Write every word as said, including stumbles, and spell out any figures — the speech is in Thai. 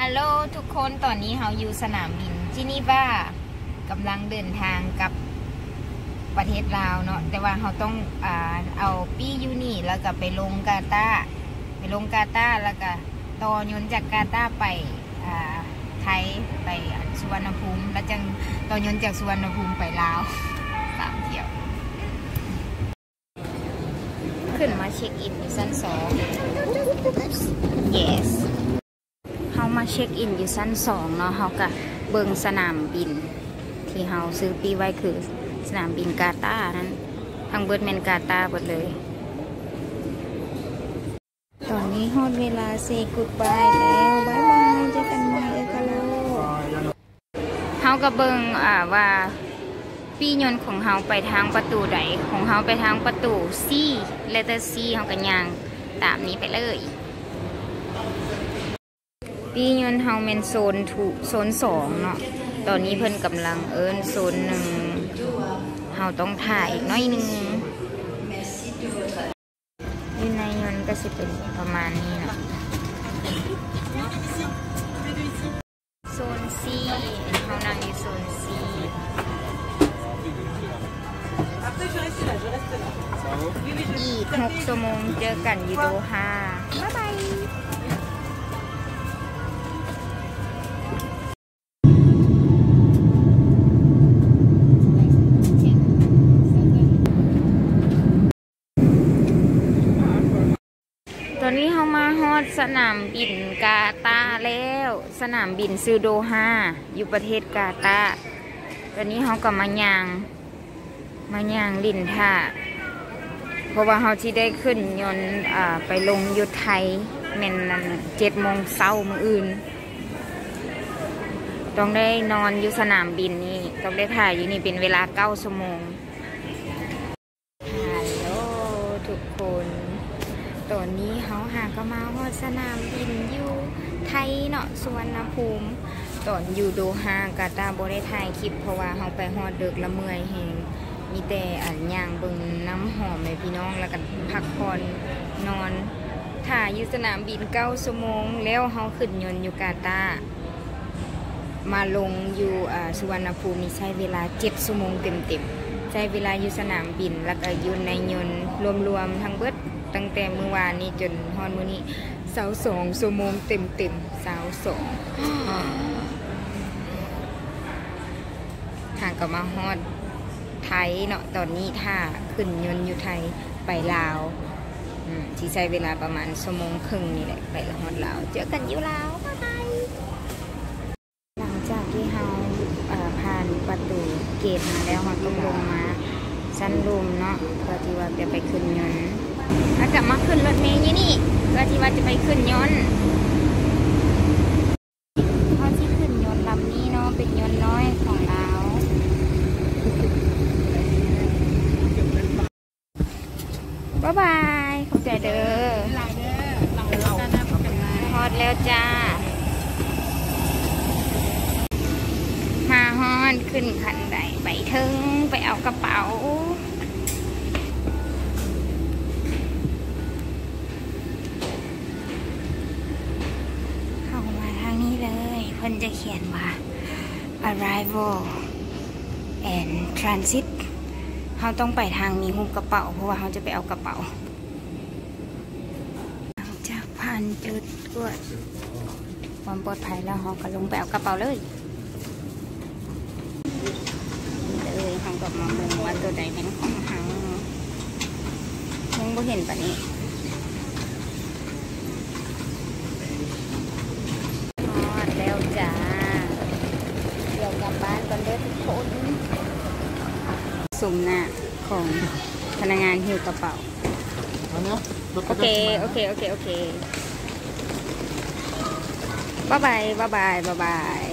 ฮัลโหลทุกคนตอนนี้เราอยู่สนามบินจินีวากำลังเดินทางกับประเทศลาวเนาะแต่ว่าเราต้องอ่าเอาปียูนี่แล้วก็ไปลงกาตาร์ไปลงกาตาร์แล้วก็ต่อยนจากกาตาร์ไปอ่าไทยไปสุวรรณภูมิแล้วจังต่อยนจากสุวรรณภูมิไปลาวสามเที่ยวขึ้นมาเช็คอินอยู่ชั้นสอง yesเขามาเช็คอินอยู่ชั้นสองเนาะเขาก็เบิ่งสนามบินที่เขาซื้อปีไว้คือสนามบินกาตาร์นั้นทางเบิร์ดแมนกาตาร์หมดเลยตอนนี้ฮอดเวลาเซกุดบายแล้วบายบายเจอกันใหม่เอกโลเขาก็เบิ่งอ่าว่าปียนต์ของเขาไปทางประตูใดของเขาไปทางประตูซีเลเตอร์ซีเขาก็ย่างตามนี้ไปเลยปียนต์เฮาเป็นโซนถูกโซนสองเนาะตอนนี้เพิ่นกำลังเอิ้นโซนหนึ่งเฮาต้องถ่ายอีกน้อยหนึ่งอยู่ในยนต์ก็สิเป็นประมาณนี้เนาะโซนซีเฮานั่งอยู่โซนซีอีกหกชั่วโมงเจอกันอยู่โดฮาบ๊ายบายตอนนี้เขามาฮอดสนามบินกาตาร์แล้วสนามบินซูโดฮาอยู่ประเทศกาตาร์ตอนนี้เขาก็มายางมายางลินท่าเพราะว่าเขาที่ได้ขึ้นยนต์ไปลงยุทธไทยเมนนั้นเจ็ดโมงเช้ามื้ออื่นต้องได้นอนอยู่สนามบินนี่ต้องได้ถ่ายอยู่นี่เป็นเวลาเก้าชั่วโมงฮัลโหลทุกคนตอนนี้เขาหาก็มาฮอดสนามบินอยู่ไทยเนาะสุวรรณภูมิตอนอยู่โดฮากาตาร์บ่ได้ถ่ายคลิปเพราะว่าเขาไปฮอดดึกละเมื่อยแหงมีแต่อันย่างเบิ่งน้ำหอมเลยพี่น้องแล้วก็พักผ่อนนอนถ่ายอยู่สนามบินเก้าชั่วโมงแล้วเขาขึ้นยนต์อยู่กาตาร์มาลงอยู่สุวรรณภูมิใช้เวลาเจ็ดชั่วโมงเต็มๆใช้เวลาอยู่สนามบินแล้วก็อยู่ในยนต์รวมๆทั้งเบิดตั้งแต่เมื่อวานนี้จนฮอดมื้อนี้เสาสองชั่วโมงเต็มๆเสาสองทางก็มาฮอดไทยเนาะตอนนี้ถ้าขึ้นยนต์อยู่ไทยไปลาวที่ใช้เวลาประมาณชั่วโมงครึ่งนี่แหละไปฮอดลาวเจอกันอยู่ลาวบ๊ายบายหลังจากที่เราผ่านประตูเกตมาแล้วเราต้องลงมาชั้นรูมเนาะเพื่อที่ว่าจะไปขึ้นยนต์ถ้ากลับมาขึ้นรถเมล์ยี่นี่ก็ที่ว่าจะไปขึ้นยนต์เพราะที่ขึ้นยนต์ลำนี้เนาะเป็นยนต์น้อยของเราบ๊ายบายขอบใจเด้อฮอดแล้วจ้ามาฮอดขึ้นคันใดไปถึงไปเอากระเป๋าเพิ่นจะเขียนว่า arrival and transit เราต้องไปทางมีหุบกระเป๋าเพราะว่าเราจะไปเอากระเป๋าจากผ่านจุดตรวจความปลอดภัยแล้วเราก็ลงไปเอากระเป๋าเลยเลยเราก็มาเบิ่งว่าตัวใดเป็นของเราคงบ่เห็นปะนี้จ้าเดี๋ยวกลับบ้านก่อนเด้อทุกคนสุ่มหน้าของพนักงานหิ้วกระเป๋าโอเคโอเคโอเคโอเคบ๊ายบายบ๊ายบายบ๊ายบาย